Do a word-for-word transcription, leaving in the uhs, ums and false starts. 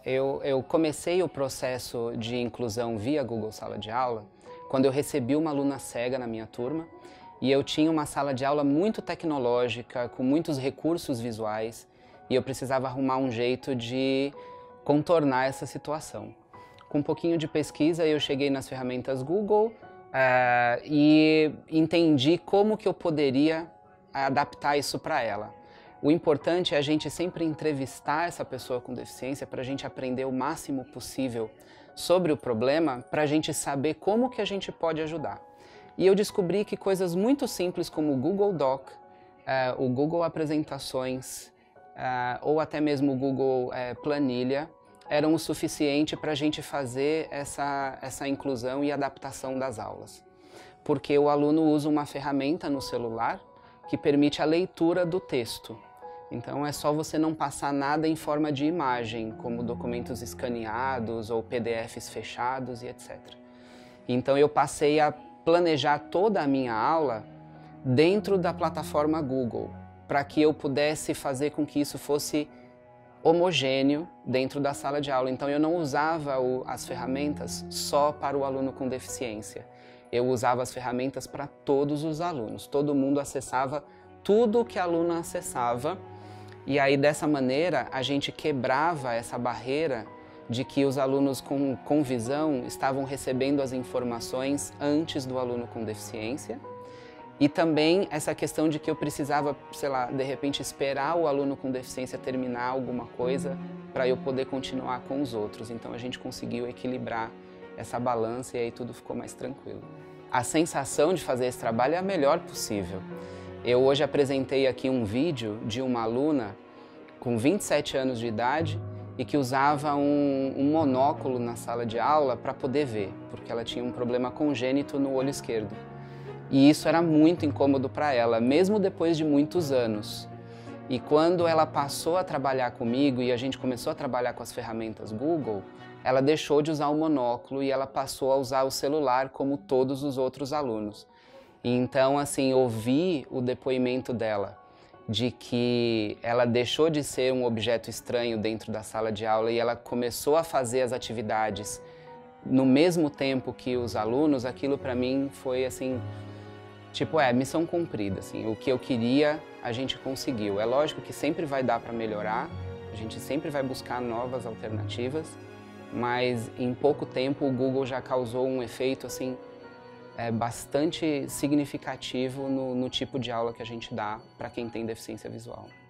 Eu, eu comecei o processo de inclusão via Google Sala de Aula quando eu recebi uma aluna cega na minha turma e eu tinha uma sala de aula muito tecnológica, com muitos recursos visuais, e eu precisava arrumar um jeito de contornar essa situação. Com um pouquinho de pesquisa eu cheguei nas ferramentas Google uh, e entendi como que eu poderia adaptar isso para ela. O importante é a gente sempre entrevistar essa pessoa com deficiência para a gente aprender o máximo possível sobre o problema, para a gente saber como que a gente pode ajudar. E eu descobri que coisas muito simples como o Google Doc, uh, o Google Apresentações, uh, ou até mesmo o Google uh, Planilha, eram o suficiente para a gente fazer essa, essa inclusão e adaptação das aulas. Porque o aluno usa uma ferramenta no celular que permite a leitura do texto. Então é só você não passar nada em forma de imagem, como documentos escaneados ou P D Fs fechados e etcétera. Então eu passei a planejar toda a minha aula dentro da plataforma Google, para que eu pudesse fazer com que isso fosse homogêneo dentro da sala de aula. Então eu não usava o, as ferramentas só para o aluno com deficiência. Eu usava as ferramentas para todos os alunos. Todo mundo acessava tudo que a aluna acessava. E aí, dessa maneira, a gente quebrava essa barreira de que os alunos com, com visão estavam recebendo as informações antes do aluno com deficiência. E também essa questão de que eu precisava, sei lá, de repente esperar o aluno com deficiência terminar alguma coisa para eu poder continuar com os outros. Então a gente conseguiu equilibrar essa balança e aí tudo ficou mais tranquilo. A sensação de fazer esse trabalho é a melhor possível. Eu hoje apresentei aqui um vídeo de uma aluna com vinte e sete anos de idade e que usava um, um monóculo na sala de aula para poder ver, porque ela tinha um problema congênito no olho esquerdo. E isso era muito incômodo para ela, mesmo depois de muitos anos. E quando ela passou a trabalhar comigo e a gente começou a trabalhar com as ferramentas Google, ela deixou de usar o monóculo e ela passou a usar o celular como todos os outros alunos. E então, assim, ouvir o depoimento dela de que ela deixou de ser um objeto estranho dentro da sala de aula e ela começou a fazer as atividades no mesmo tempo que os alunos, aquilo para mim foi assim, tipo, é, missão cumprida, assim, o que eu queria a gente conseguiu. É lógico que sempre vai dar para melhorar, a gente sempre vai buscar novas alternativas, mas em pouco tempo o Google já causou um efeito assim, é, bastante significativo no, no tipo de aula que a gente dá para quem tem deficiência visual.